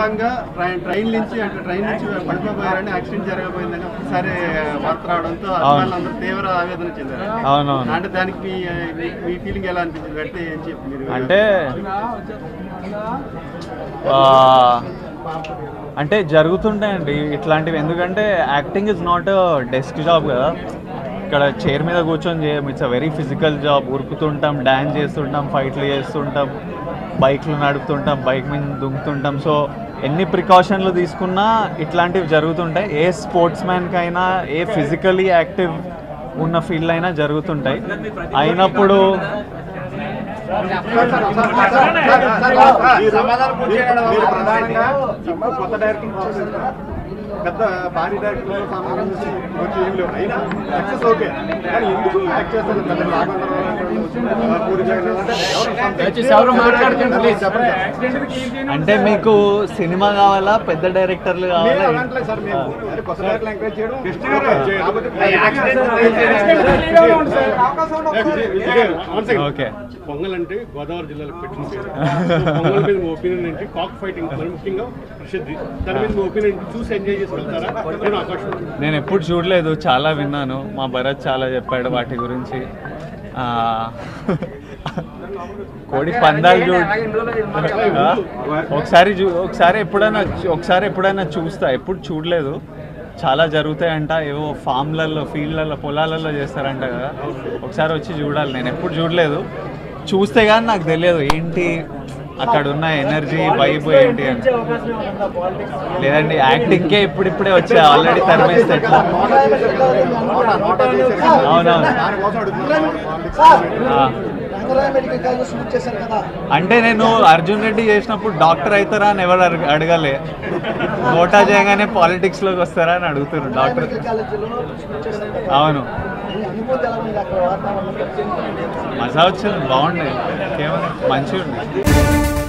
భాగంగా ట్రైన్ నుంచి పడిపోయారని యాక్సిడెంట్ జరగబోయిందని ఒకసారి వార్త రావడంతో అభిమానులందరూ తీవ్ర ఆవేదన చెందారు. అవునవును. అంటే దానికి మీ ఫీలింగ్ ఎలా అనిపించింది? అంటే ఏం చెప్పి అంటే జరుగుతుంటాయండి ఇట్లాంటివి. ఎందుకంటే acting is not desk job కదా, ఇక్కడ చైర్ మీద కూర్చొని చేయం. It's a very physical job. ఉరుకుతుంటాం, డ్యాన్స్ చేస్తుంటాం, ఫైట్లు చేస్తుంటాం, బైక్లు నడుపుతుంటాం, బైక్ మీద దుంకుతుంటాం. సో ఎన్ని ప్రికాషన్లు తీసుకున్నా ఇట్లాంటివి జరుగుతుంటాయి. ఏ స్పోర్ట్స్ మ్యాన్కి అయినా, ఏ ఫిజికలీ యాక్టివ్ ఉన్న ఫీల్డ్ అయినా జరుగుతుంటాయి. అయినప్పుడు కొత్త డైరెక్టర్ పెద్ద భారీ డైరెక్టర్ సంబంధించి వచ్చి ఏం లేవు, అయినా సక్సెస్ ఓకే. కానీ ఎందుకు యాక్ట్ చేస్తారు పెద్ద అంటే మీకు సినిమా కావాలా, పెద్ద డైరెక్టర్లు కావాలా? ఓకే. పొంగల్ అంటే గోదావరి జిల్లాలో పెట్టిన పేరు. పొంగల్ మీద మీ ఒపీనియన్ ఏంటి? కాక్ ఫైటింగ్ ముఖ్యంగా ప్రసిద్ధి, దాని మీద మీ ఒపీనియన్ చూసి ఎంజాయ్ చేసి వెళ్తారా? నేను ఎప్పుడు చూడలేదు, చాలా విన్నాను. మా భరత్ చాలా చెప్పాడు వాటి గురించి. కోడి పందాలు ఒకసారి ఎప్పుడైనా చూస్తా, ఎప్పుడు చూడలేదు. చాలా జరుగుతాయంట, ఏవో ఫామ్లలో, ఫీల్డ్లలో, పొలాలలో చేస్తారంట కదా. ఒకసారి వచ్చి చూడాలి. నేను ఎప్పుడు చూడలేదు, చూస్తే కానీ నాకు తెలియదు ఏంటి అక్కడ ఉన్న ఎనర్జీ, వైబ్ ఏంటి అని. లేదండి, యాక్టింగ్కే ఇప్పుడిప్పుడే వచ్చా, ఆల్రెడీ తరిమేస్తే ఎట్లా? అవునవును. అంటే నేను అర్జున్ రెడ్డి చేసినప్పుడు డాక్టర్ అవుతారా అని ఎవరు అడగలే. నోటా చేయగానే పాలిటిక్స్లోకి వస్తారా అని అడుగుతున్నారు డాక్టర్. అవును, మజా వచ్చింది, బాగుండేది, మంచిగా ఉంది.